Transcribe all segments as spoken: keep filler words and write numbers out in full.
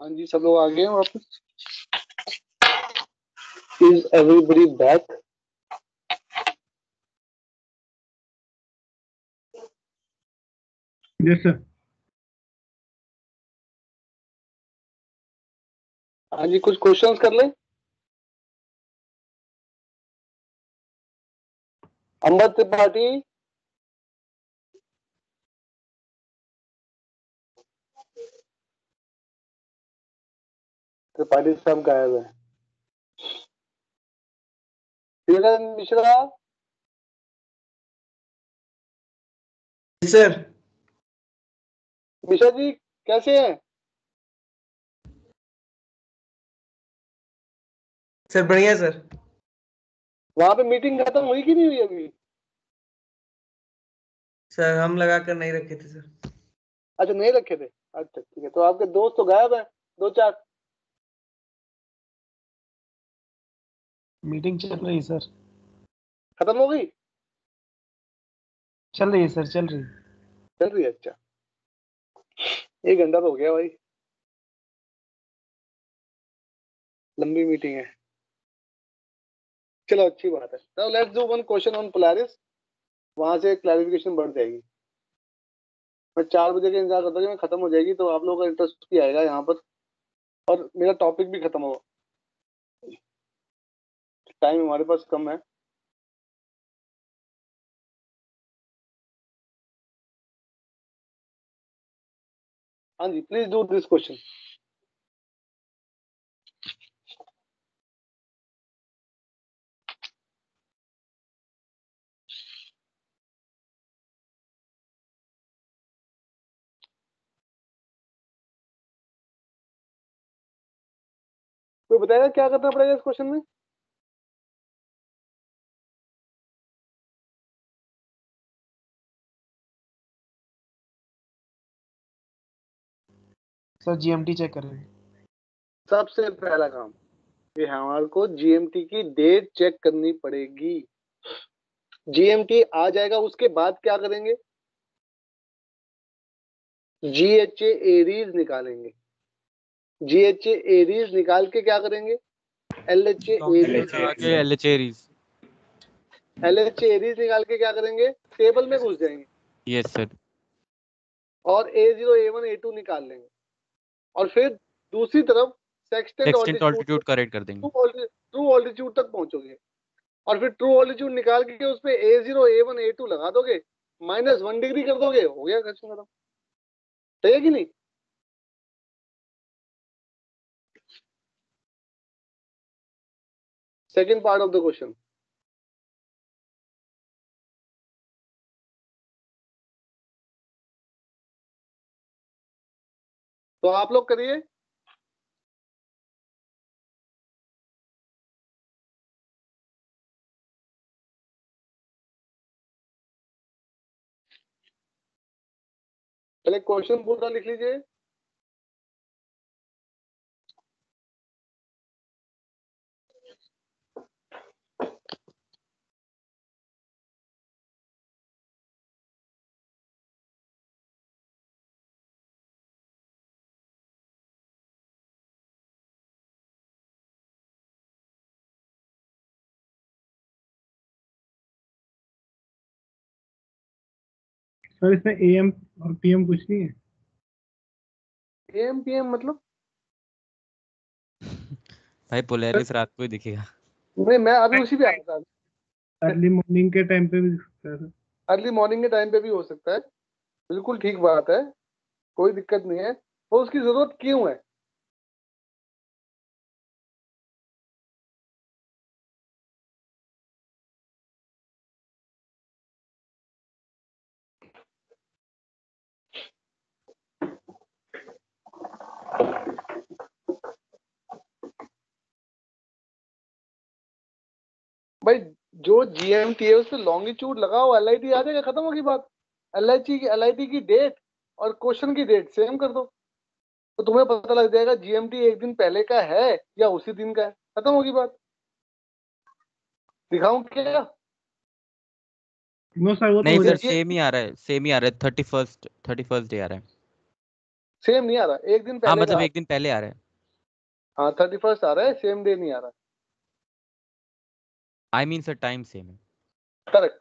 हाँ जी, सब लोग आ गए हैं वापस। Is everybody back? Yes sir. हाँ जी, कुछ क्वेश्चंस कर लें। अम्बर त्रिपाठी, त्रिपाठी साहब गायब है। धीरज मिश्रा, सर मिश्रा जी कैसे हैं? सर बढ़िया सर। वहां पे मीटिंग खत्म हुई कि नहीं हुई अभी? सर हम लगा कर नहीं रखे थे सर। अच्छा, नहीं रखे थे। अच्छा ठीक है, तो आपके दोस्त तो गायब हैं दो चार। मीटिंग चल रही है सर। खत्म हो गई? चल रही है सर, चल रही है। चल रही है? अच्छा, एक घंटा तो हो गया भाई, लंबी मीटिंग है। चलो अच्छी बात है। Now let's do one question on Polaris, वहां से क्लैरिफिकेशन बढ़ जाएगी। मैं चार बजे का इंतजार करता हूँ, मैं खत्म हो जाएगी तो आप लोगों का इंटरेस्ट भी आएगा यहाँ पर, और मेरा टॉपिक भी खत्म होगा। टाइम हमारे पास कम है। हाँ जी, प्लीज डू दिस क्वेश्चन। कोई बताएगा क्या करना पड़ेगा इस क्वेश्चन में? सर जीएमटी चेक करेंगे। सबसे पहला काम ये हमारे को जीएमटी की डेट चेक करनी पड़ेगी। जीएमटी आ जाएगा, उसके बाद क्या करेंगे? जीएचए एरीज निकालेंगे। जीएचए एरीज निकाल के क्या करेंगे? L H A Aries L H A Aries L H A Aries निकाल के क्या करेंगे? टेबल में घुस जाएंगे। Yes sir. और A zero A one A two निकाल लेंगे, और फिर दूसरी तरफ sextant extent altitude altitude correct कर देंगे। ट्रू ऑल्टीट्यूड तक पहुंचोगे, और फिर ट्रू ऑल्टीट्यूड निकाल के उस पे A zero A one A two लगा दोगे, माइनस वन डिग्री कर दोगे, हो गया क्वेश्चन खत्म। सही है कि नहीं? Second part of the question, तो आप लोग करिए। पहले क्वेश्चन पूरा लिख लीजिए। सर इसमें एएम और पीएम कुछ नहीं है? एएम पीएम मतलब? भाई पोलैरिस रात को ही दिखेगा। नहीं, मैं अभी उसी पे आ रहा था। अर्ली मॉर्निंग के टाइम पे भी दिखता है सर। अर्ली मॉर्निंग के टाइम पे भी हो सकता है, बिल्कुल ठीक बात है, कोई दिक्कत नहीं है। तो उसकी जरूरत क्यों है? भाई जो जीएमटी है उस पर लॉन्गिट्यूड लगाओ, एलआईटी आ जाएगा, खत्म होगी बात। एलआईटी की एलआईटी की डेट और क्वेश्चन की डेट सेम कर दो, तो तुम्हें पता लग जाएगा जीएमटी एक दिन पहले का है या उसी दिन का है, खत्म होगी बात। दिखाऊं क्या? नो सर, वो तो नहीं हो सर, जाएगा। सेम ही आ रहा है, सेम ही आ रहा है। Thirty first thirty first day आ रहा है। सेम नहीं आ रहा, एक दिन हाँ पहले का। मतलब एक दिन पहले आ रहा है। हाँ थर्टी फर्स्ट आ रहा है, सेम डे नहीं आ रहा। I mean sir time same है। करेक्ट।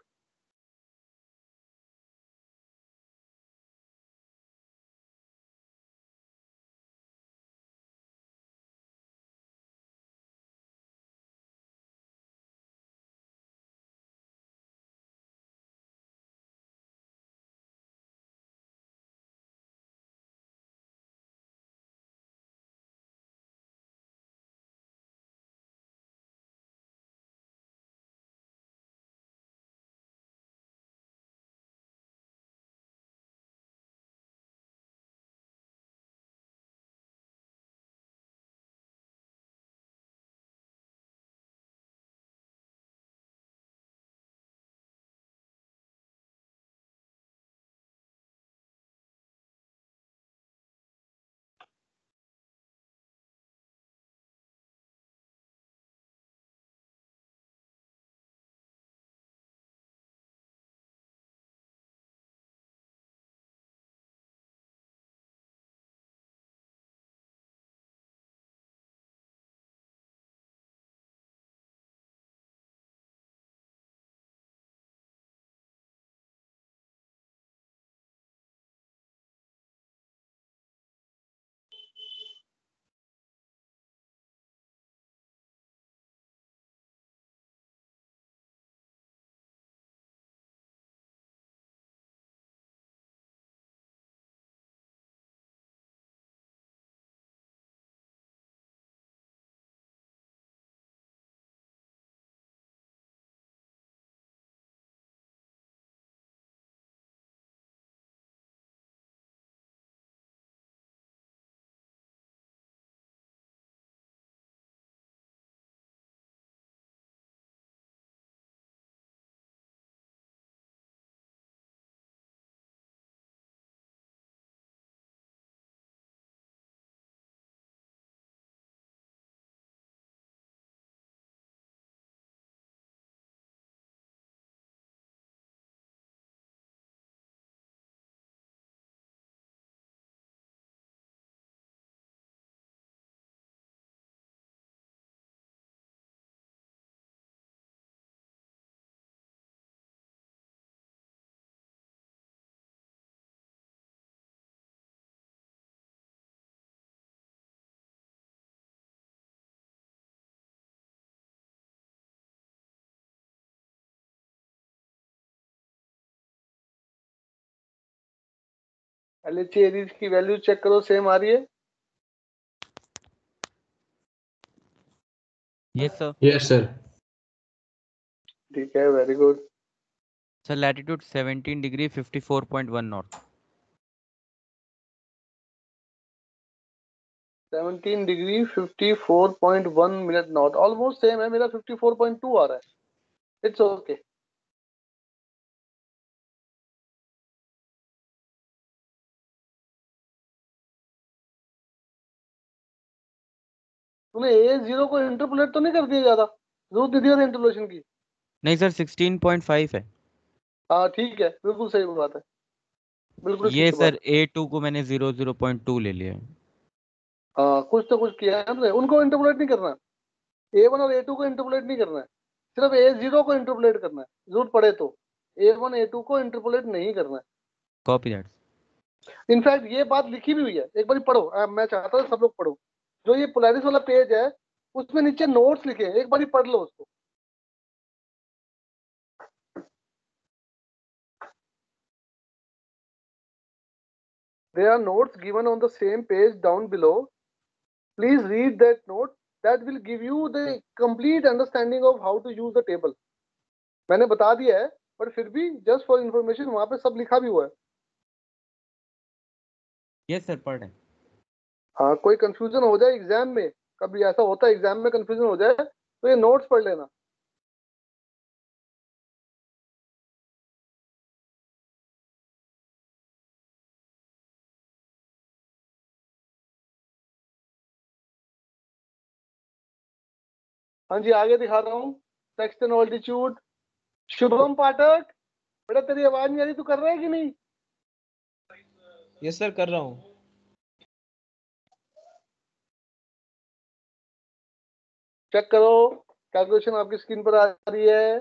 एल एच एरीज की वैल्यू चेक करो, सेम आ रही है। Yes sir. Yes sir. ठीक है, very good. Sir latitude seventeen degree fifty four point one north. Seventeen degree fifty four point one minute north, almost same है, मेरा fifty four point two आ रहा है। It's okay. तूने A zero को interpolate तो नहीं कर दिया ज्यादा, जरूरत नहीं दिया था इंटरपोलेशन की। नहीं सर सिक्सटीन पॉइंट फाइव है। हाँ ठीक है, बिल्कुल सही बात है, बिल्कुल ये ठीक बात सर ए टू को मैंने जीरो जीरो पॉइंट टू ले लिया है। है। हाँ कुछ तो कुछ किया है हमने, उनको इंटरपोलेट नहीं करना। ए वन और ए टू को इंटरपोलेट नहीं करना है, सिर्फ ए जीरो को इंटरपोलेट करना है, जरूरत पड़े तो। ए वन ए टू को इंटरपोलेट नहीं करना है। Copy that. इनफैक्ट ये बात लिखी भी हुई है, एक बार पढ़ो। आ, मैं चाहता हूँ सब लोग पढ़ो। जो ये पोलैरिस वाला पेज है उसमें नीचे नोट्स लिखे हैं, एक बार पढ़ लो उसको। There are notes given on the same page down below. Please read that note. That will give you the complete understanding of how to use the table. मैंने बता दिया है, पर फिर भी जस्ट फॉर इंफॉर्मेशन वहां पे सब लिखा भी हुआ है। यस सर पढ़ रहे हैं। हाँ कोई कंफ्यूजन हो जाए एग्जाम में, कभी ऐसा होता है एग्जाम में कंफ्यूजन हो जाए, तो ये नोट्स पढ़ लेना। हाँ जी आगे दिखा रहा हूँ। Section altitude. शुभम पाठक, बेटा तेरी आवाज नहीं आ रही, तू कर रहा है कि नहीं? यस सर कर रहा हूँ। चेक करो, कैलकुलेशन आपकी स्क्रीन पर आ रही है।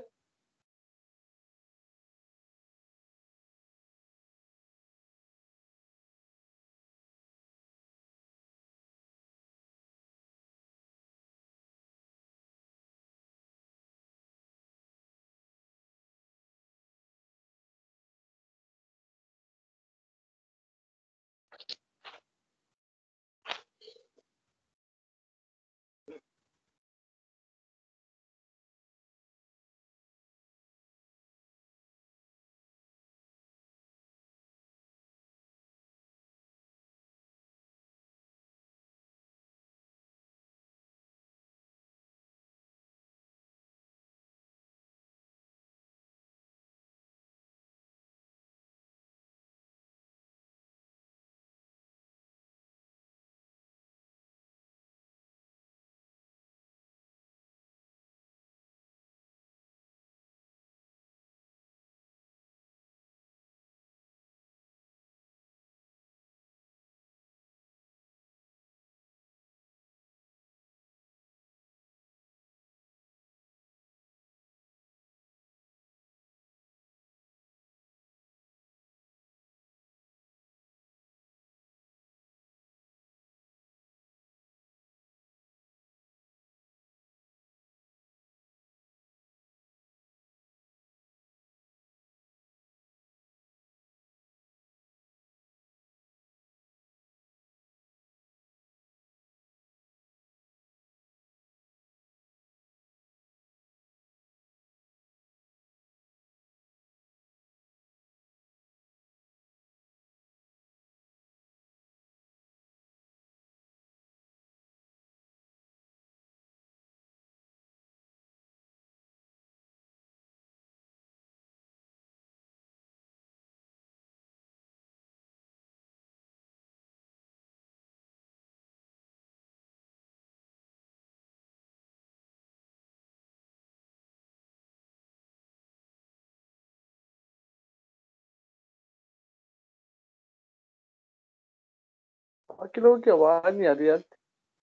बाकी लोगों की आवाज नहीं आ रही यार,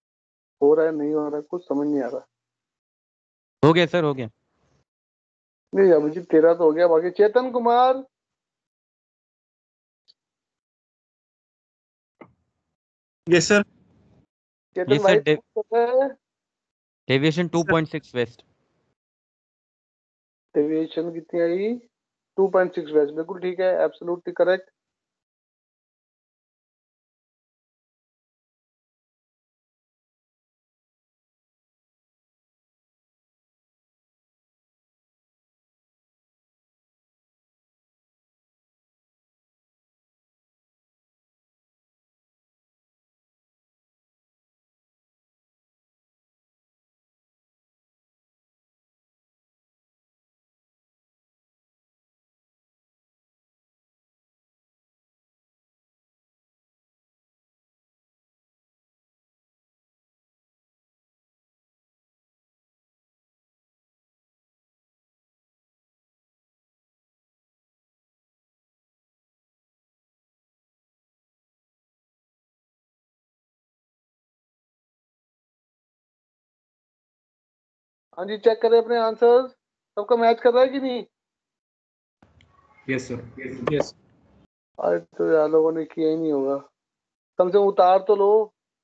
हो रहा है नहीं हो रहा है कुछ समझ नहीं आ रहा। हो गया सर, हो गया। नहीं अभिजीत तेरा तो हो गया, बाकी चेतन कुमार। Yes sir. चेतन ये भाई सर डे, है। Deviation two point six west. Deviation कितनी आई? टू पॉइंट सिक्स वेस्ट, बिल्कुल ठीक है, एब्सोल्युटली करेक्ट। हाँ जी, चेक करें अपने आंसर्स, सबका मैच कर रहा है कि नहीं? Yes sir. यस। अरे तो यार लोगों ने किया ही नहीं होगा, कम से कम उतार तो लो।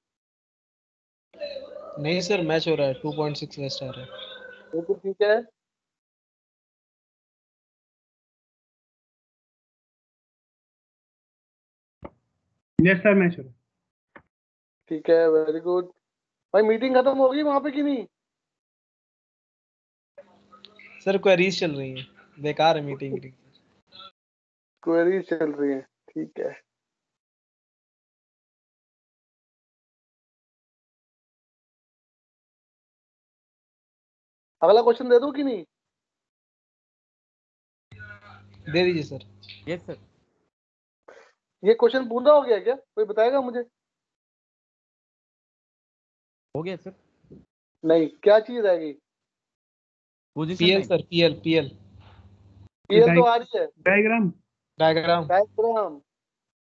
नहीं सर, मैच हो रहा है, टू पॉइंट सिक्स वेस्ट आ रहा है। बिल्कुल ठीक है। यस सर, मैच हो रहा है। ठीक है, वेरी गुड। भाई मीटिंग खत्म हो गई वहां पे कि नहीं? सर क्वेरीज चल रही है, बेकार है मीटिंग। क्वेरी चल रही है, ठीक है। अगला क्वेश्चन दे दूं कि नहीं? दे दीजिए सर। Yes sir. ये क्वेश्चन पूरा हो गया क्या, कोई बताएगा मुझे? हो गया सर। नहीं, क्या चीज रहेगी? Position P L line. Sir, P L P L P L तो आ रही है। डायग्राम। डायग्राम। डायग्राम,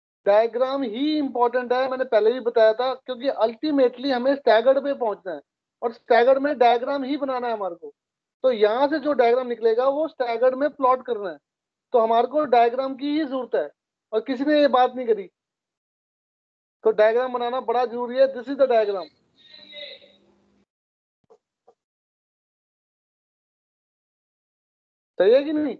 डायग्राम ही इंपॉर्टेंट है, मैंने पहले भी बताया था, क्योंकि अल्टीमेटली हमें स्टैगर्ड पे पहुंचना है। और स्टैगर्ड में डायग्राम ही बनाना है हमारे को। तो यहाँ से जो डायग्राम निकलेगा वो स्टैगर्ड में प्लॉट करना है। तो हमारे को डायग्राम की ही जरूरत है, और किसी ने ये बात नहीं करी। तो डायग्राम बनाना बड़ा जरूरी है। This is the diagram. सही है कि नहीं?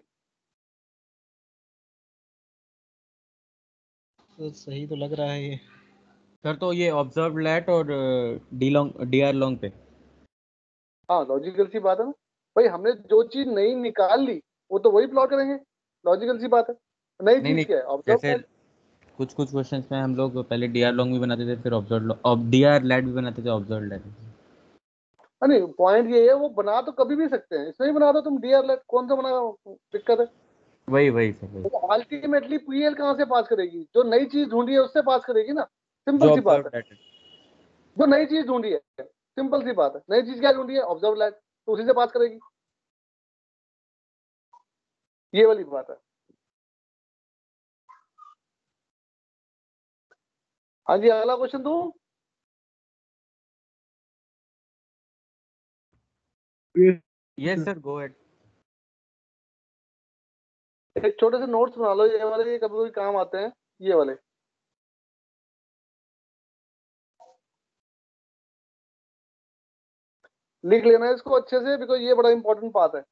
तो सही तो लग रहा है ये। सर तो ये ऑब्जर्व लैट और D long D R long पे। हाँ, लॉजिकल सी बात है ना भाई। हमने जो चीज नई निकाल ली वो तो वही प्लॉट करेंगे। लॉजिकल सी बात है। नई नहीं चीज नहीं, क्या है? ऑब्जर्व जैसे लैट। कुछ कुछ क्वेश्चंस में हम लोग पहले डी आर लॉन्ग भी बनाते थे, फिर ऑब्जर्व अब डी आर लैट भी बनाते थे, ऑब्जर्व लैट। नहीं, पॉइंट ये है, वो बना तो कभी भी सकते हैं। इसमें ही बना दो तुम डी आर लैट, कौन सा बना, दिक्कत है? वही वही सर, वही तो अल्टीमेटली पीएल कहाँ से पास करेगी? जो नई चीज ढूंढी है उससे पास करेगी ना। सिंपल जो सी बात ऑब्जर्व है। लैट है। जो नई चीज ढूंढी है, सिंपल सी बात है। नई चीज क्या ढूंढी है? ऑब्जर्व लैट, तो उसी से पास करेगी। ये वाली बात है। हाँ जी, अगला क्वेश्चन दो। ये यस सर, गो अहेड। एक छोटे से नोट्स बना लो, ये वाले, ये कभी कभी काम आते हैं, ये वाले। लिख लेना है इसको अच्छे से, बिकॉज ये बड़ा इंपॉर्टेंट पार्ट है।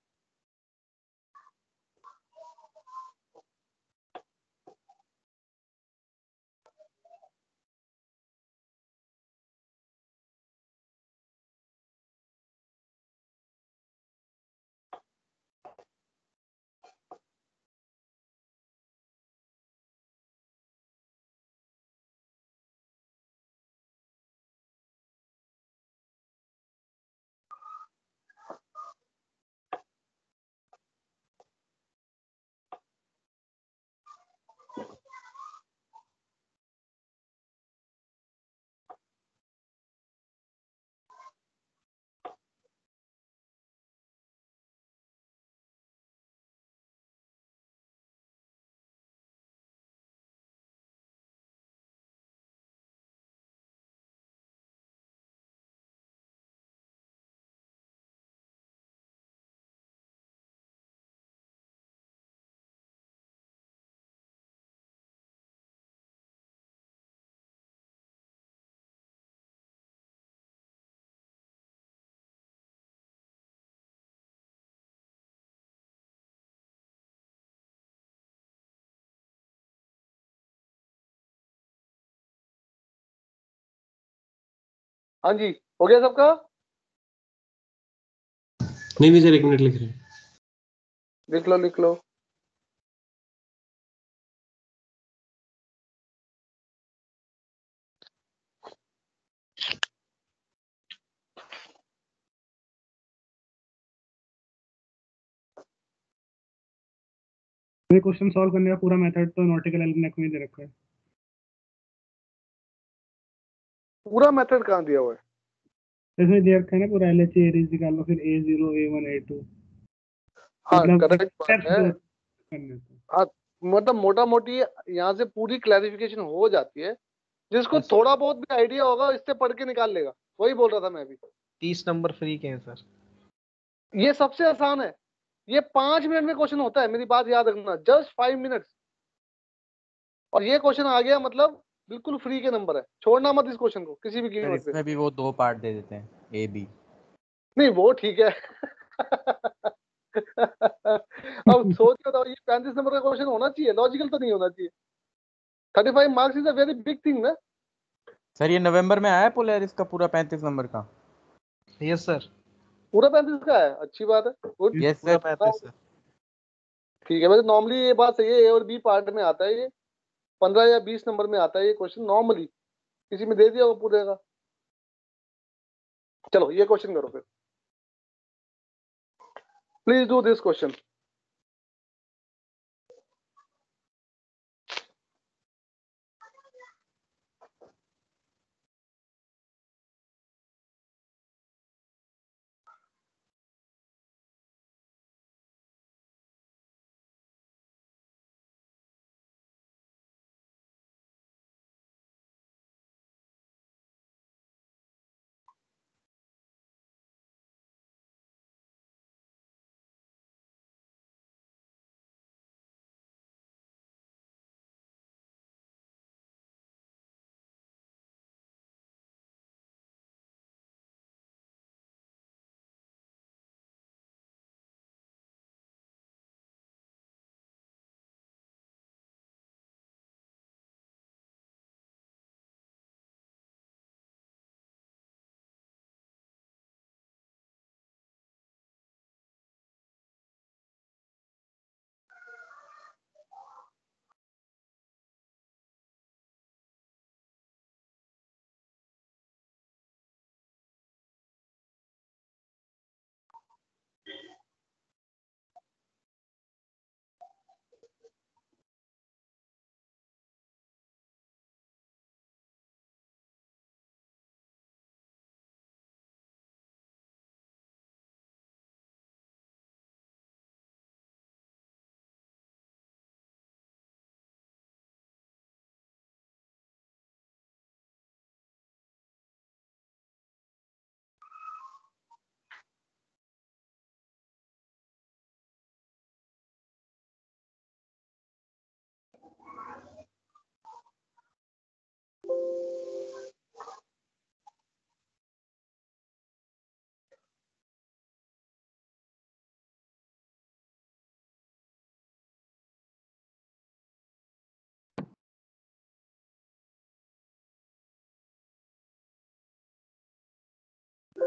हाँ जी, हो गया सबका? नहीं नहीं सर, एक मिनट लिख रहे हैं। लिख लो, लिख लो। ये क्वेश्चन सॉल्व करने का पूरा मेथड तो नॉटिकल एल्मनेक में दे रखा है। पूरा मेथड कहाँ दिया हुआ है? इसमें दे रखा है ना पूरा, एल एच एरीज निकाल लो, फिर A zero A one A two, हाँ, मतलब करेक्ट बात स्टेप्स है। दो करने को। हाँ, मतलब मोटा मोटी यहाँ से पूरी क्लैरिफिकेशन हो जाती है। जिसको बस थोड़ा बहुत भी आइडिया होगा इससे पढ़ के निकाल लेगा। वही बोल रहा था मैं भी। तीस नंबर फ्री के हैं सर। ये सबसे आसान है। ये पांच मिनट में क्वेश्चन होता है, मेरी बात याद रखना, जस्ट फाइव मिनट्स। और ये क्वेश्चन आ गया मतलब बिल्कुल फ्री के नंबर है। छोड़ना मत इस क्वेश्चन को किसी भी सर कीमत पे। इसमें भी वो दो पार्ट दे देते हैं, ए बी। नहीं, वो ठीक है। अब सोच के बताओ, ये पैंतीस नंबर का क्वेश्चन होना चाहिए? लॉजिकल तो नहीं होना चाहिए। Thirty five marks is a very big thing ना। सर ये नवंबर में आया पोलैरिस का पूरा पैंतीस नंबर का। यस सर, पूरा पैंतीस का है, अच्छी बात है, गुड। यस पूरा सर। पैंतीस सर। ठीक है, वैसे नॉर्मली ये बात सही है, ए और बी पार्ट में आता है ये। पंद्रह या बीस नंबर में आता है ये क्वेश्चन नॉर्मली। किसी में दे दिया वो पूरे का। चलो ये क्वेश्चन करो फिर। Please do this question.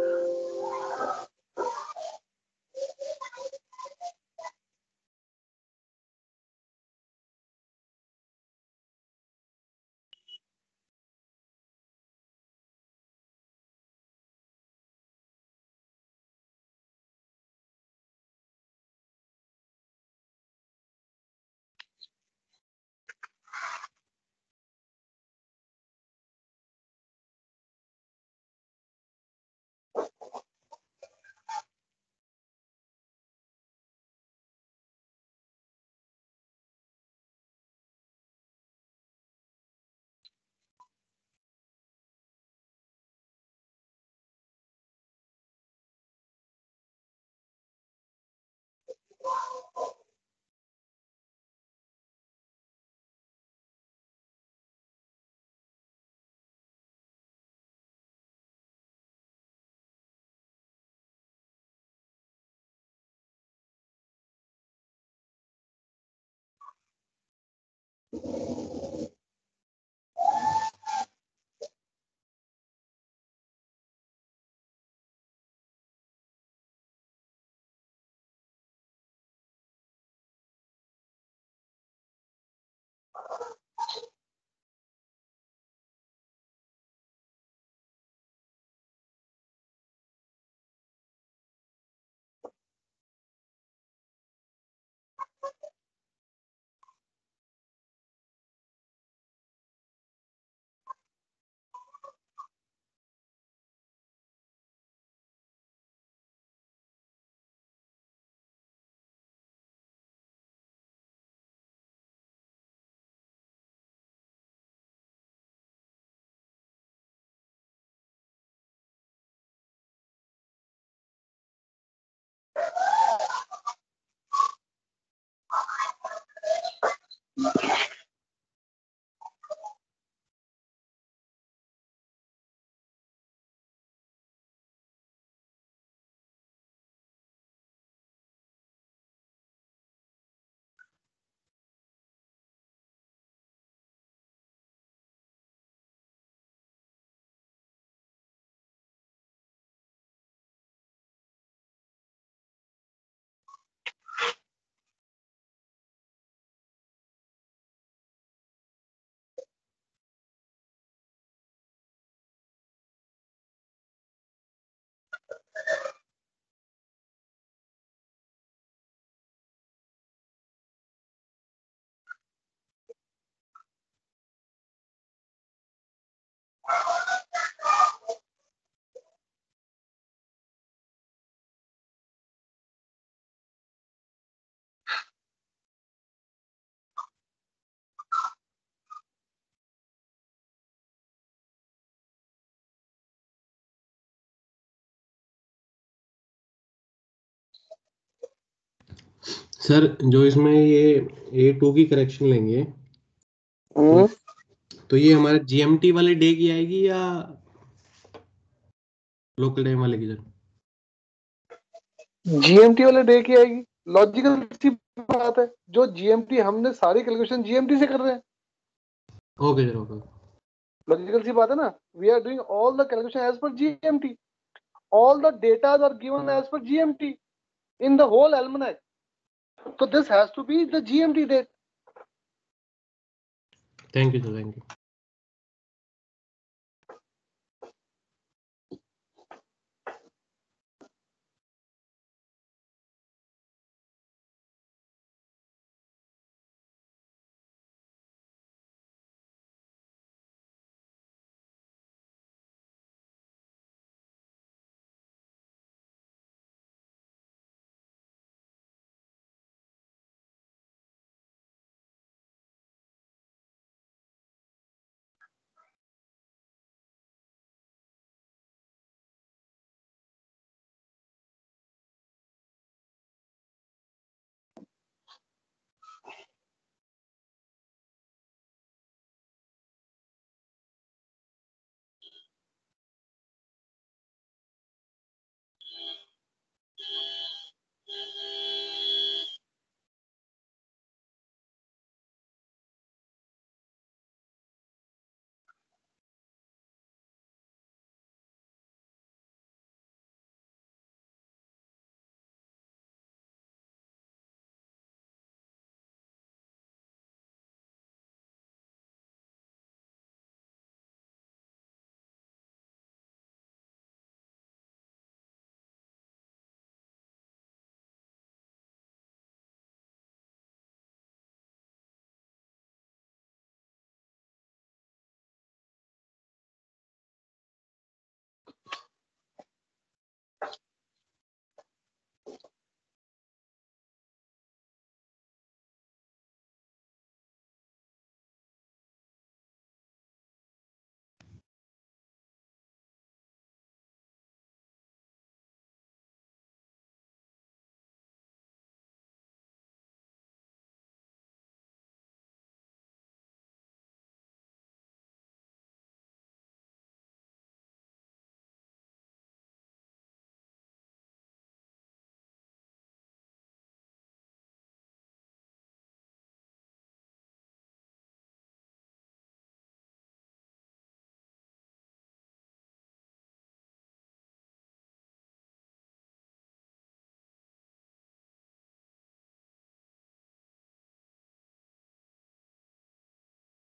Sir जो इसमें ये ए टू की करेक्शन लेंगे हम्म, तो ये हमारे जीएमटी वाले डे की आएगी या लोकल टाइम वाले की सर? जीएमटी वाले डे की आएगी। लॉजिकल सी बात है, जो जीएमटी हमने सारी कैलकुलेशन जीएमटी से कर रहे हैं। Okay sir, okay. लॉजिकल सी बात है ना, we are doing all the calculation as per GMT, all the data are given as per G M T in the whole almanac. So this has to be the G M T date. Thank you sir, thank you.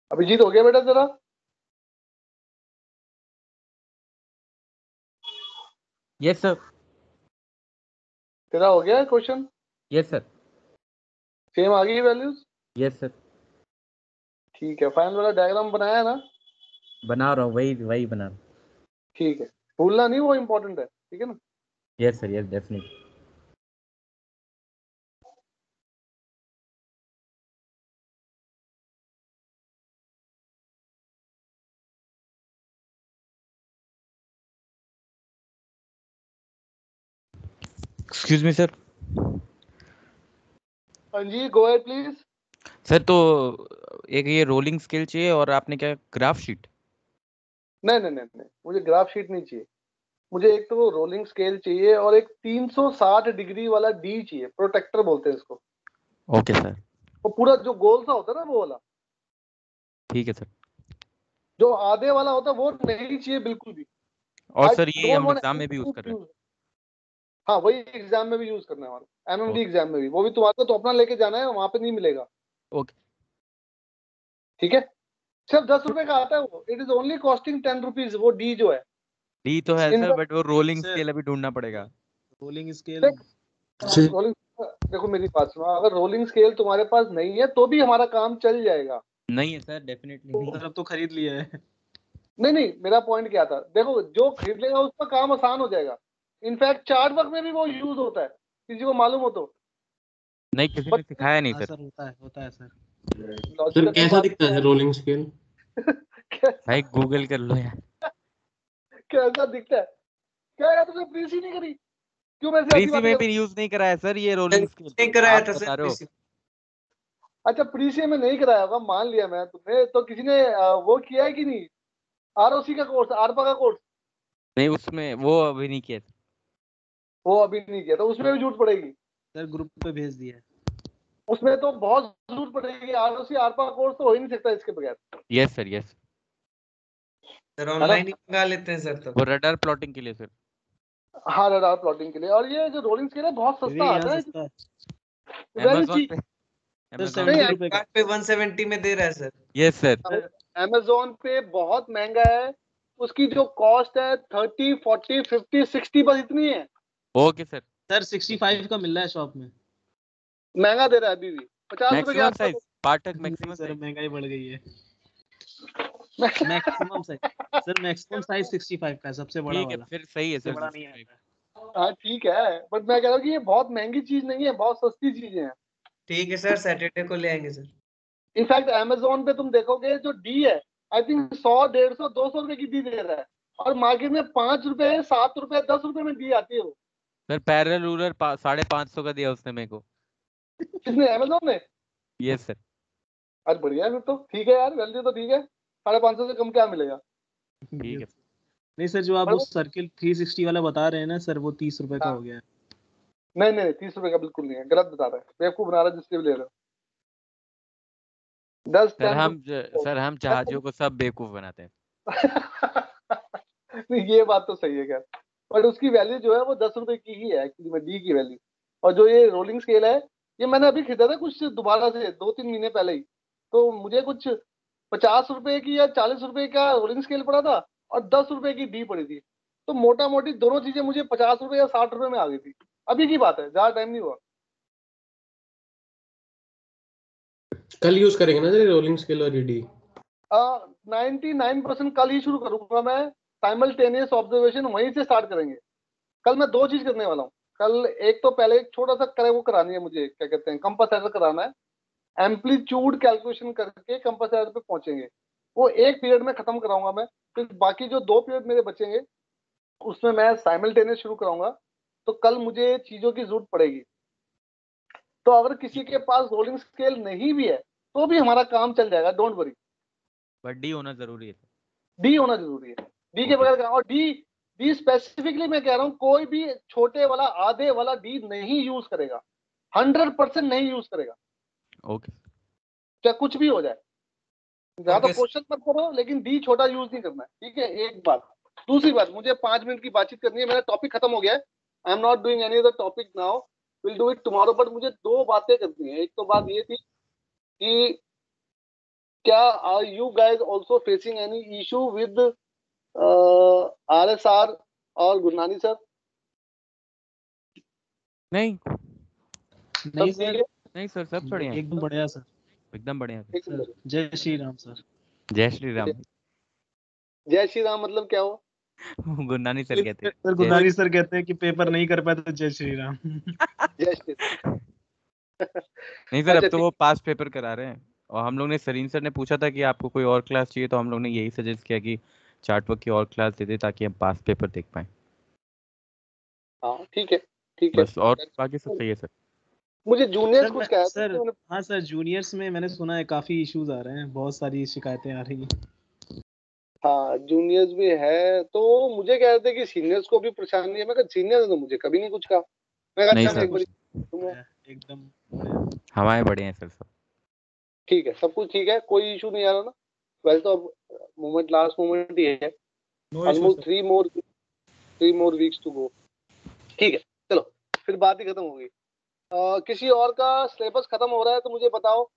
Abhijeet हो गया बेटा तेरा? Yes sir. तेरा हो गया question? Yes sir. Same आ गई values? Yes sir. ठीक है, फाइनल वाला डायग्राम बनाया ना? बना रहा हूँ, वही वही बना रहा हूँ। ठीक है, भूलना नहीं, वो इम्पोर्टेंट है, ठीक है ना? Yes sir, yes definitely. Excuse me sir. हाँ जी, गो अहेड प्लीज। सर तो एक ये रोलिंग स्केल चाहिए और आपने क्या ग्राफ शीट? नहीं नहीं नहीं नहीं, मुझे ग्राफ शीट नहीं चाहिए। मुझे एक तो रोलिंग स्केल चाहिए और एक तीन सौ साठ डिग्री वाला डी चाहिए, प्रोटेक्टर बोलते हैं इसको। Okay sir. वो पूरा जो गोल सा होता है ना, वो वाला। ठीक है सर। जो आधे वाला होता है वो नहीं चाहिए बिल्कुल भी। और I सर ये don't हम want एग्जाम में भी यूज anything कर to रहे हैं। use. हाँ, वही एग्जाम में भी यूज करने वाला, एमएमडी ओके एग्जाम में भी। वो भी तुम्हारे को तो अपना लेके जाना है, वहां पे नहीं मिलेगा। ओके। ठीक है, सिर्फ दस रुपए का आता है वो। It is only costing ten rupees, वो डी जो है। डी तो है इन सर, बट वो रोलिंग सर स्केल अभी ढूंढना पड़ेगा। रोलिंग स्केल देख, रोलिंग, देखो मेरी बात सुनो, अगर रोलिंग स्केल तुम्हारे पास नहीं है तो भी हमारा काम चल जाएगा। नहीं है सर, डेफिनेटली नहीं सर है। अब तो खरीद लिया है। नहीं नहीं, मेरा पॉइंट क्या था, देखो जो खरीद लेगा उसका काम आसान हो जाएगा। इनफैक्ट चार्ट वर्क में भी वो यूज होता है, किसी को मालूम हो तो। नहीं, किसी ने बट सिखाया नहीं हाँ सर। सर होता है होता है सर। सर लॉजिकल कैसा बात दिखता है रोलिंग स्केल? भाई गूगल कर लो यार। कैसा दिखता है? क्या यार, तुमने प्रीस ही नहीं करी? क्यों मेरे से ऐसी प्रीसी बातें में कर? भी यूज नहीं कराया सर ये रोलिंग स्केल। नहीं कराया आप था बता सर रहे हो। किसी। अच्छा, प्रीसी में नहीं कराया होगा, मान लिया मैं तुमने। तो किसी ने अ, वो किया है कि नहीं, आरओसी का कोर्स, आरपा का कोर्स? नहीं, उसमें वो अभी नहीं किया। वो अभी नहीं किया तो उसमें भी जरूरत पड़ेगी। सर ग्रुप पे भेज दिया है। उसमें तो बहुत जरूरत पड़ेगी। आरओसी आरपा कोर्स तो हो ही नहीं सकता इसके बगैर, यस सर, यस। सर है ना? ऑनलाइन ही मंगा लेते हैं सर तब। वो रडार प्लॉटिंग के लिए सर। हाँ, रडार प्लॉटिंग के लिए। और ये जो रोलिंग स्केल है बहुत सस्ता दीदी आता यहाँ है, सस्ता है वेरी अमेजोन चीप। पे। सर अमेजोन नहीं, सेवेंटी पे। रुपए का। कार्ड पे वन सेवेंटी में दे रहा है सर। Yes sir. अमेजोन पे बहुत महंगा है। उसकी जो कॉस्ट है थर्टी फोर्टी फिफ्टी सिक्सटी, बस इतनी है। Okay sir. Sir sixty five का मिल रहा है शॉप में। महंगा दे रहा है अभी भी, पचास रुपए के मैक्सिमम साइज आसपास। पाठक, नहीं मैक्सिमम सर साइज। महंगाई बढ़ गई है। Maximum size sir, maximum size sixty five का है, सबसे बड़ा ठीक है, वाला। फिर सही है सबसे सर। बड़ा नहीं आता है। हाँ ठीक है, बट मैं कह रहा हूँ कि ये बहुत महंगी चीज नहीं है, बहुत सस्ती चीजें हैं। ठीक है सर, सैटरडे को ले आएंगे सर। इनफैक्ट अमेजोन पे तुम देखोगे जो डी है, आई थिंक सौ डेढ़ सौ दो सौ रुपए की डी दे रहा है। और मार्केट में पांच रुपए सात रुपए दस रुपए में डी आती है वो। सर पैरेलल रूलर पा, साढ़े पाँच सौ का दिया उसने मेरे को। किसने, अमेजोन ने? Yes sir. अरे बढ़िया है, फिर तो ठीक है यार, वैल्यू तो ठीक है। साढ़े पाँच सौ से कम क्या मिलेगा? ठीक है। नहीं सर, जो आप पर वो वो, सर्किल थ्री सिक्सटी वाला बता रहे हैं ना सर, वो तीस रुपए का हाँ, हो गया है। नहीं नहीं तीस रुपए का बिल्कुल नहीं है, गलत बता रहा है, बेवकूफ बना रहा है जिससे भी ले रहे हो। दस सर टेन हम ज- सर हम रुपए। जहाजियों को सब बेवकूफ बनाते हैं। नहीं, ये बात तो सही है खैर। बट उसकी वैल्यू जो है वो दस रुपए की ही है एक्चुअली में, डी की वैल्यू। और जो ये रोलिंग स्केल है, ये मैंने अभी खरीदा था कुछ दोबारा से दो तीन महीने पहले ही। तो मुझे कुछ पचास रुपए की या चालीस रुपए का रोलिंग स्केल पड़ा था, और दस रुपए की डी पड़ी थी। तो मोटा मोटी दोनों चीजें मुझे पचास रुपए या साठ रुपए में आ गई थी। अभी की बात है, ज्यादा टाइम नहीं हुआ। कल यूज करेंगे ना सर रोलिंग स्केल और डी? नाइनटी नाइन परसेंट कल ही शुरू करूंगा मैं। साइमल्टेनियस ऑब्जर्वेशन वहीं से स्टार्ट करेंगे। कल मैं दो चीज करने वाला हूँ। कल एक तो पहले एक छोटा सा करे वो करानी है मुझे, क्या कहते हैं, कंपास एरर कराना है। एम्पलीट्यूड कैलकुलेशन करके कंपास एरर पे पहुंचेंगे। वो एक पीरियड में खत्म कराऊंगा मैं। फिर बाकी जो दो पीरियड मेरे बचेंगे उसमें मैं साइमल्टेनियस शुरू कराऊंगा। तो कल मुझे चीजों की जरूरत पड़ेगी। तो अगर किसी के पास रोलिंग स्केल नहीं भी है तो भी हमारा काम चल जाएगा, डोंट वरी। बट डी होना जरूरी है। डी होना जरूरी है। डी के ओके। बगैर, और डी डी स्पेसिफिकली मैं कह रहा हूँ, कोई भी छोटे वाला आधे वाला डी नहीं यूज करेगा। हंड्रेड परसेंट नहीं यूज करेगा, ओके। चाहे कुछ भी हो जाए। ज्यादा ओके क्वेश्चन मत करो, लेकिन डी छोटा यूज नहीं करना है, ठीक है? एक बात। दूसरी बात, मुझे पांच मिनट की बातचीत करनी है, मेरा टॉपिक खत्म हो गया है। I am not doing any other topic now, will do it tomorrow. But मुझे दो बातें करनी है। एक तो बात ये थी कि क्या are you guys also facing any issue with R S R और गुरनानी सर? नहीं नहीं सब ठीक सर, है? नहीं सर, सब बढ़िया है, एकदम बढ़िया सर। एकदम बढ़िया है। एक मिनट। जय श्री राम सर। जय श्री राम। जय श्री राम मतलब क्या हुआ? गुरनानी सर कहते हैं सर जय- गुरनानी सर कहते हैं कि पेपर नहीं कर पाए तो जय श्री राम। जय श्री राम। नहीं सर, अब अच्छा तो वो पास पेपर करा रहे हैं, और हम लोग ने सरीन सर ने पूछा था कि आपको कोई और क्लास चाहिए, तो हम लोग ने यही सजेस्ट किया कि चार्ट वर्क की और क्लास दे दे ताकि हम पास पेपर देख पाए। हाँ ठीक है ठीक है। बस, और बाकी सब सही है सर। मुझे जूनियर्स सर कुछ मैं- कहा था सर कि उन्हें- हाँ सर, जूनियर्स में मैंने सुना है काफी इश्यूज आ रहे हैं, बहुत सारी शिकायतें आ रही हैं। हाँ जूनियर्स भी है, तो मुझे कह रहे थे कि सीनियर्स को भी परेशानी है। मैं कहा सीनियर ने तो मुझे कभी नहीं कुछ कहा। मैं कहा नहीं अच्छा मैं सर, एक बार दूंगा। एकदम बढ़िया। हमारे बड़े हैं सर सब। ठीक है, सब कुछ ठीक है, कोई इशू नहीं आ रहा ना? वैसे तो अब मोमेंट लास्ट मोमेंट ही है, no issue almost sir. Three more three more weeks to go. ठीक है, चलो फिर बात ही खत्म हो गई। अ, किसी और का सिलेबस खत्म हो रहा है तो मुझे बताओ।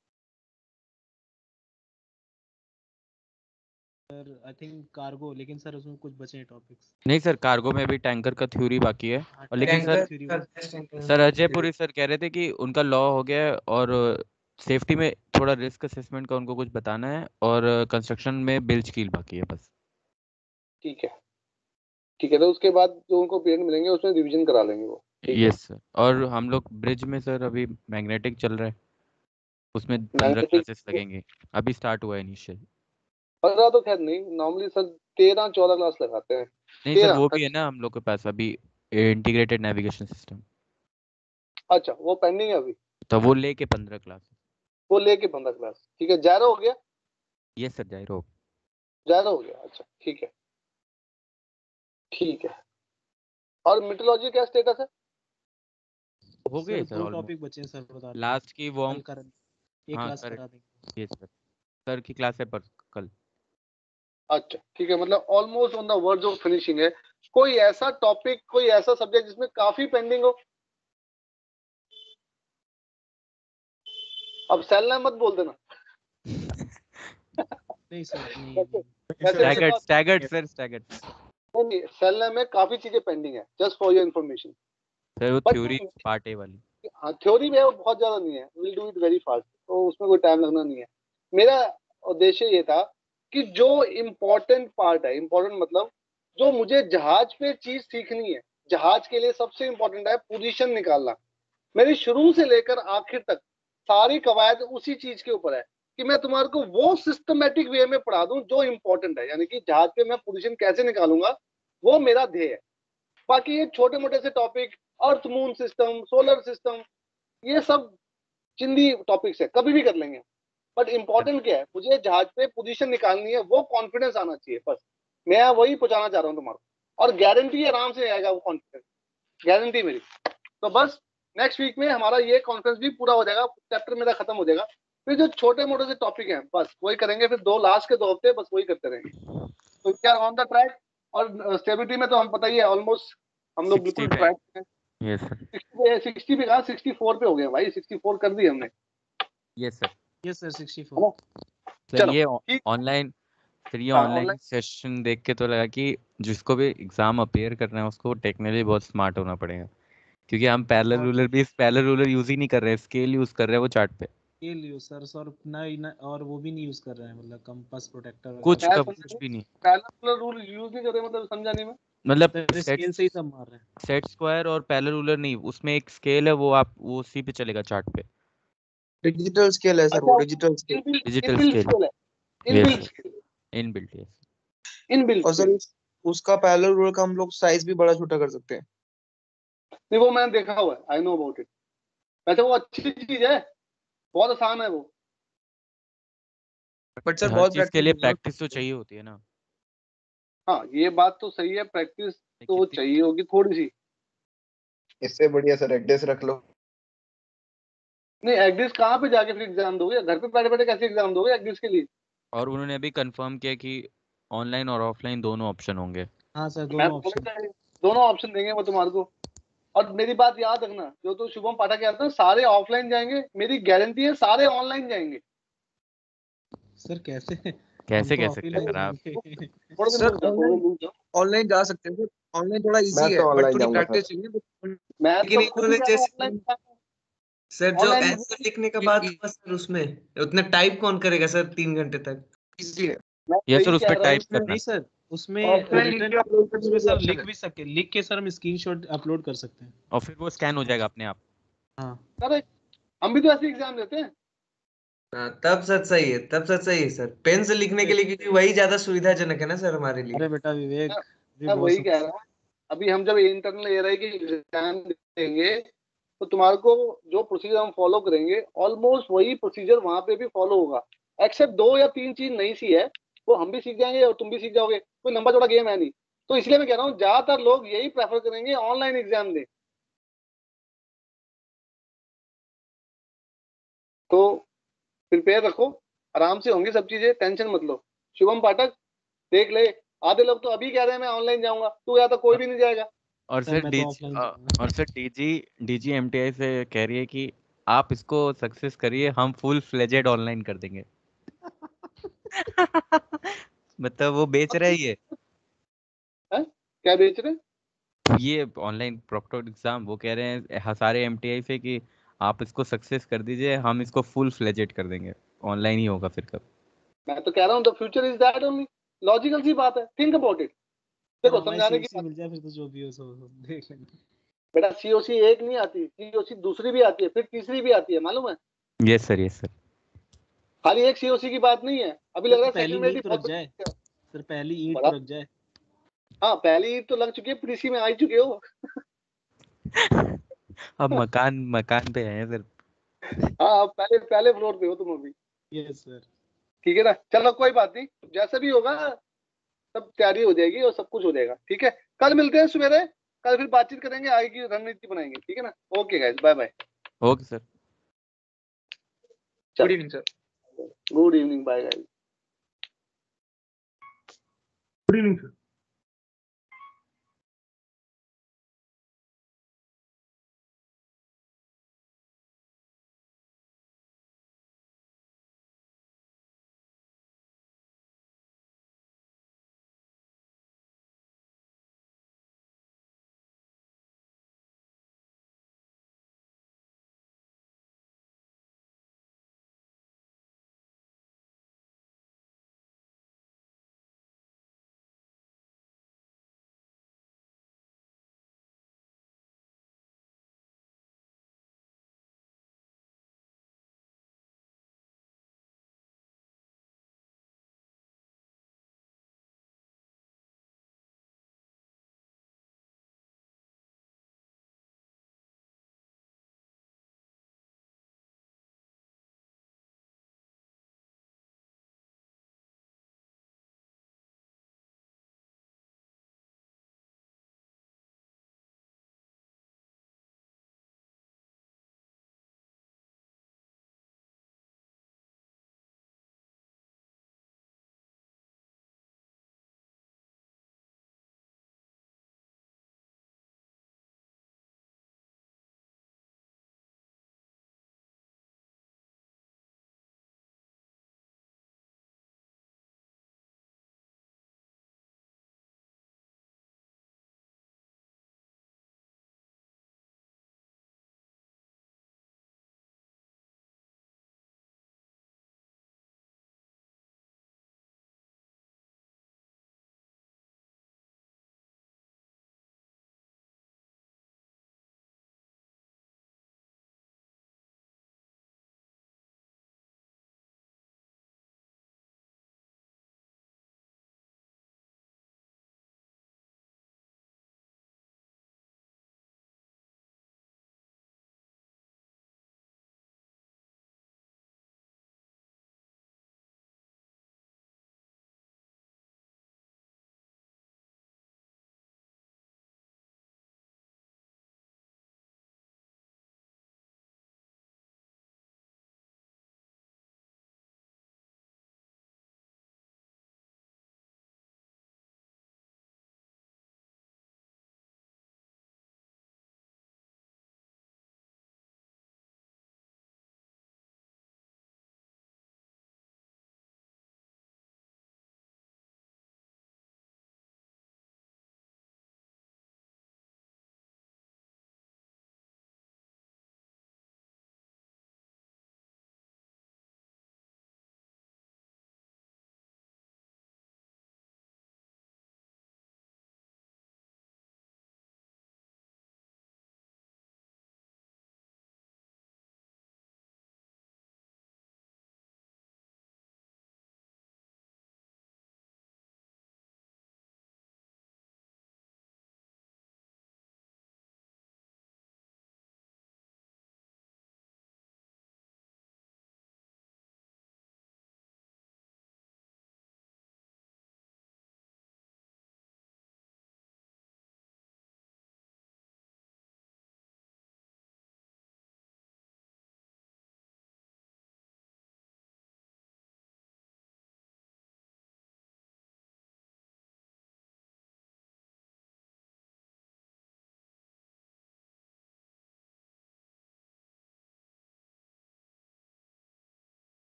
सर आई थिंक कार्गो, लेकिन सर उसमें कुछ बचे हैं टॉपिक्स। नहीं सर, कार्गो में भी टैंकर का थ्योरी बाकी है, और लेकिन sir tanker sir Ajay Puri sir कह रहे थे कि उनका लॉ हो गया है, और सेफ्टी में थोड़ा रिस्क असेसमेंट का उनको कुछ बताना है, और कंस्ट्रक्शन में बिल्च कील बाकी है बस। ठीक है ठीक है, तो उसके बाद जो उनको पीरियड मिलेंगे उसमें रिवीजन करा लेंगे वो। ठीक है। यस सर, और हम लोग ब्रिज में सर अभी मैग्नेटिक चल रहा है, उसमें पंद्रह मैग्नेटिक क्लासेस लगेंगे, अभी स्टार्ट हुआ है इनिशियल। पंद्रह तो खैर नहीं, नॉर्मली सर तेरह चौदह क्लास लगाते हैं। नहीं सर, तेरह वो भी है अच्छा। ना हम लोग के पास अभी, इंटीग्रेटेड नेविगेशन सिस्टम, अच्छा वो पेंडिंग है अभी, तो वो लेके पंद्रह क्लास। वो लेके पंद्रह क्लास। ठीक है, जायरो हो गया? ये सर जाहिर जायरो हो गया, अच्छा ठीक है ठीक है। और मिटोलॉजी क्या स्टेटस है? हो गए सर सर दो ऑलमोस्ट, टॉपिक बचे हैं सर, बता दें। लास्ट की वो कल कर एक हाँ क्लास करेक्ट। करा देंगे। ये सर सर की क्लास है पर कल। अच्छा ठीक है, मतलब almost on the verge of finishing है। कोई ऐसा टॉपिक, कोई ऐसा सब्जेक्ट जिसमें काफी पेंडिंग हो? अब सेलना मत बोल देना। नहीं सर, नहीं वैसे नहीं वैसे मेरे staggered pass staggered sir staggered. नहीं नहीं, सेलना में काफी चीजें पेंडिंग है, just for your information. Sir वो बट थ्योरी पार्ट ए वाली। हाँ, थ्योरी में वो बहुत ज्यादा नहीं है, will do it very fast, तो उसमें कोई टाइम लगना नहीं है। मेरा उद्देश्य ये था कि जो इम्पोर्टेंट पार्ट है, इम्पोर्टेंट मतलब जो मुझे जहाज पे चीज सीखनी है, जहाज के लिए सबसे इम्पोर्टेंट है पोजीशन निकालना। मेरी शुरू से लेकर आखिर तक सारी कवायद उसी चीज के ऊपर है कि मैं तुम्हारे को वो सिस्टमेटिक वे में पढ़ा दूं जो इम्पोर्टेंट है, यानी कि जहाज पे मैं पोजीशन कैसे निकालूंगा, वो मेरा ध्येय है। बाकी ये छोटे मोटे से topic, earth moon system, solar system, ये सब चिंदी टॉपिक्स है, कभी भी कर लेंगे। बट इंपॉर्टेंट क्या है, मुझे जहाज पे पोजीशन निकालनी है, वो कॉन्फिडेंस आना चाहिए बस। मैं वही पहुंचाना चाह रहा हूँ तुम्हारे को, और गारंटी आराम से आएगा वो कॉन्फिडेंस, गारंटी मेरी। तो बस नेक्स्ट वीक में हमारा ये कॉन्फ्रेंस भी पूरा हो जाएगा, चैप्टर मेरा खत्म हो जाएगा। फिर जो छोटे मोटे से टॉपिक हैं बस वही करेंगे, फिर दो लास्ट के दो हफ्ते बस वही करते रहेंगे। तो क्या ऑन द ट्रैक। और स्टेबिलिटी में तो हम पता ही है, ऑलमोस्ट हम लोग बिल्कुल सिक्सटी पे ट्रैक हैं। Yes sir. सिक्सटी सिक्सटी पे कहा, सिक्सटी फोर पे हो गए भाई, सिक्सटी फोर कर दी हमने, yes sir. Yes sir, sixty है फोर। ना? सर चलो ये ठीक। ऑनलाइन सर ये हाँ ऑनलाइन ऑनलाइन। सेशन देख के तो लगा कि जिसको भी एग्जाम अपेयर करना है उसको टेक्निकली बहुत स्मार्ट होना पड़ेगा, क्योंकि हम पैरेलल और रूलर भी पैरेलल रूलर यूज ही नहीं कर रहे हैं, स्केल यूज कर रहे हैं वो चार्ट पे। ये लियो सर सर ना, ना और वो भी नहीं यूज कर रहे हैं, मतलब कंपास प्रोटेक्टर वगैरह कुछ मैं का समझा कुछ नहीं, भी नहीं, पैरेलल रूल यूज नहीं कर रहे मतलब समझा नहीं मैं। मतलब सर सेट स्केल से ही सब मार रहे हैं। सेट स्क्वायर और पैरेलल रूलर नहीं, उसमें एक स्केल है वो आप वो उसी पे चलेगा चार्ट पे। डिजिटल स्केल है सर, वो अच्छा digital scale. Inbuilt digital inbuilt scale. Scale है, yes inbuilt sir, scale, inbuilt yes. Inbuilt और सर स्केल। उस, उसका पैरेलल रूल का हम लोग साइज भी बड़ा छोटा कर सकते हैं। नहीं वो मैंने देखा हुआ है, आई नो अबाउट इट। वैसे वो अच्छी चीज है, बहुत आसान है वो। बट सर हर बहुत चीज के प्रैक्टिस लिए की जरूरत प्रैक्टिस तो पड़ती है। चाहिए होती है ना। हाँ ये बात तो सही है, प्रैक्टिस तो कितनी चाहिए होगी थोड़ी सी। इससे बढ़िया सर एड्रेस रख लो। नहीं एग्जिस कहाँ पे जाके फिर एग्जाम दोगे, घर पे बैठे बैठे कैसे एग्जाम दोगे एग्जिस के लिए? और उन्होंने अभी कंफर्म किया कि ऑनलाइन और ऑफलाइन दोनों ऑप्शन होंगे। हाँ सर, मैं दोनों तो ऑप्शन। बोला दोनों ऑप्शन देंगे वो तुम्हारे को। और मेरी बात याद रखना, जो तो शुभम पाठक कहते हैं सारे ऑफलाइन जाएंगे, मेरी गारंटी है सारे ऑनलाइन जाएंगे। सर कैसे कैसे हम तो कह सकते हैं offline सर आप? जाएंगे। थोड़ा दिन सर रुक जाओ, थोड़ा दिन रुक जाओ। ऑनलाइन जा सकते हैं सर, ऑनलाइन थोड़ा इजी मैं है, तो बट ऑनलाइन थोड़ी जाऊंगा सर। प्रैक्टिस चाहिए। but- मैं लेकिन तो खुद ही इन्होंने कह रहा हूँ जैसे ऑनलाइन। सर जो ऑनलाइन आंसर लिखने का बात हुआ सर उसमें उतना टाइप कौन करेगा सर तीन घंटे तक? इजी है। मैं ये वही सर उसमें कह रहा हूँ। टाइप करना नहीं सर, उसमें ऑफलाइन लिख रिटर्न के अपलोड करने उसमें में भी सर ऑप्शन लिख है। भी सके, लिख के सर हम स्क्रीनशॉट अपलोड कर सकते हैं। और फिर वो स्कैन हो जाएगा अपने आप। हाँ अरे हम भी तो ऐसे एग्जाम देते हैं। हाँ, तब सच सही है, तब सच सही है सर, पेन से लिखने के लिए, क्योंकि वही ज्यादा सुविधाजनक है ना सर हमारे लिए। अरे बेटा मैं विवेक भी मैं बहुत वही कह रहा हूँ। अभी हम जब इंटरनल एआरआई की एग्जाम देंगे तो तुम्हारे को जो प्रोसीजर हम फॉलो करेंगे ऑलमोस्ट वही प्रोसीजर वहां पे भी फॉलो होगा, एक्सेप्ट दो या तीन चीज नई सी है, वो हम भी सीख जाएंगे और तुम भी सीख जाओगे। कोई लंबा चौड़ा गेम है नहीं। तो इसलिए मैं कह रहा हूँ ज्यादातर लोग यही प्रेफर करेंगे ऑनलाइन एग्जाम दें। तो प्रिपेयर रखो, आराम से होंगी सब चीजें, टेंशन मत लो। शुभम पाठक देख ले, आधे लोग तो अभी कह रहे हैं मैं ऑनलाइन जाऊंगा, तू या तो कोई भी नहीं जाएगा। और सर सर मैं तो डीजी ऑफलाइन अ, जाऊंगा। और सर डीजी डीजी एमटीआई से कह रही है कि आप इसको सक्सेस करिए, हम फुल फ्लेजेड ऑनलाइन कर देंगे। मतलब वो बेच रहा है ये है? क्या बेच रहे हैं? ये ऑनलाइन प्रॉक्टर एग्जाम। वो कह रहे हैं ह- सारे एमटीआई से कि आप इसको सक्सेस कर दीजिए, हम इसको फुल फ्लेजेड कर देंगे, ऑनलाइन ही होगा फिर कब। मैं तो कह रहा हूँ the future is that only. Logical सी बात है, थिंक अबाउट इट। सर देखो हमारी समझाने की सीओसी बात, मिल जाए फिर तो जो भी हो सो सो देख लेंगे। बेटा सीओसी एक नहीं आती, सीओसी दूसरी भी आती है, फिर तीसरी भी आती है, मालूम है? Yes sir, yes sir. खाली एक सीओसी की बात नहीं है। अभी लग सर रहा है पहली सेकंड मेरिट ईंट तो बहुत रख जाए, बड़ी है। सर पहली ईंट बड़ा, तो रख जाए। हाँ पहली ईंट तो लग चुकी है, पीसी में आ ही चुके हो। अब मकान मकान पे हैं सर। हाँ अब पहले पहले फ्लोर पे हो तुम अभी। Yes sir. ठीक है ना, चलो कोई बात नहीं, जैसे भी होगा सब तैयारी हो जाएगी और सब कुछ हो जाएगा। ठीक है, कल मिलते हैं सवेरे, कल फिर बातचीत करेंगे, आगे की रणनीति बनाएंगे। ठीक है ना, okay guys, bye bye. Okay sir. Good evening sir. Good evening, bye guys. Good evening sir.